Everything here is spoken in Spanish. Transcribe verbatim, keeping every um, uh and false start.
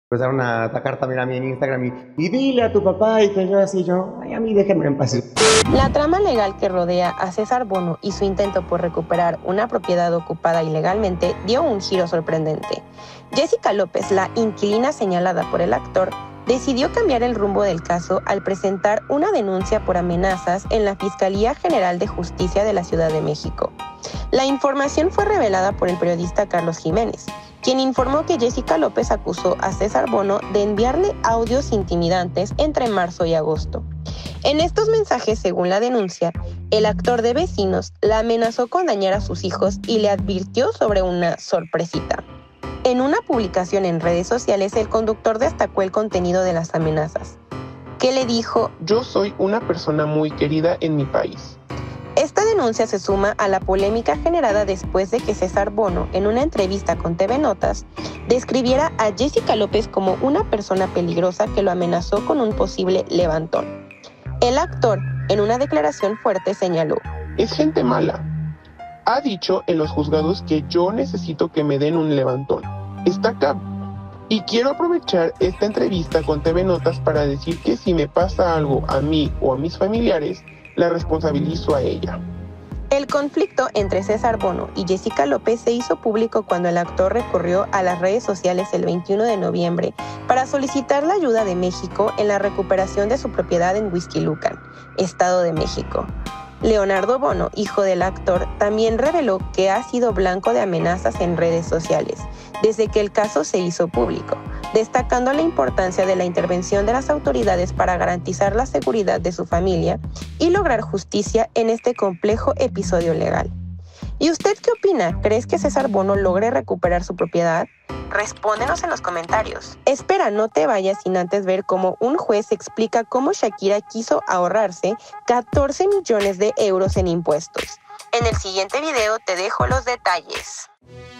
Empezaron a atacar también a mí en Instagram y, y dile a tu papá y que yo así, yo, ay, a mí déjenme en paz. La trama legal que rodea a César Bono y su intento por recuperar una propiedad ocupada ilegalmente dio un giro sorprendente. Jessica López, la inquilina señalada por el actor, decidió cambiar el rumbo del caso al presentar una denuncia por amenazas en la Fiscalía General de Justicia de la Ciudad de México. La información fue revelada por el periodista Carlos Jiménez, quien informó que Jessica López acusó a César Bono de enviarle audios intimidantes entre marzo y agosto. En estos mensajes, según la denuncia, el actor de Vecinos la amenazó con dañar a sus hijos y le advirtió sobre una sorpresita. En una publicación en redes sociales, el conductor destacó el contenido de las amenazas, que le dijo: "Yo soy una persona muy querida en mi país". Esta denuncia se suma a la polémica generada después de que César Bono, en una entrevista con T V Notas, describiera a Jessica López como una persona peligrosa que lo amenazó con un posible levantón. El actor, en una declaración fuerte, señaló: "Es gente mala. Ha dicho en los juzgados que yo necesito que me den un levantón. Está acá. Y quiero aprovechar esta entrevista con T V Notas para decir que si me pasa algo a mí o a mis familiares, la responsabilizo a ella". El conflicto entre César Bono y Jessica López se hizo público cuando el actor recurrió a las redes sociales el veintiuno de noviembre para solicitar la ayuda de México en la recuperación de su propiedad en Huixquilucan, Estado de México. Leonardo Bono, hijo del actor, también reveló que ha sido blanco de amenazas en redes sociales desde que el caso se hizo público, destacando la importancia de la intervención de las autoridades para garantizar la seguridad de su familia y lograr justicia en este complejo episodio legal. ¿Y usted qué opina? ¿Crees que César Bono logre recuperar su propiedad? Respóndenos en los comentarios. Espera, no te vayas sin antes ver cómo un juez explica cómo Shakira quiso ahorrarse catorce millones de euros en impuestos. En el siguiente video te dejo los detalles.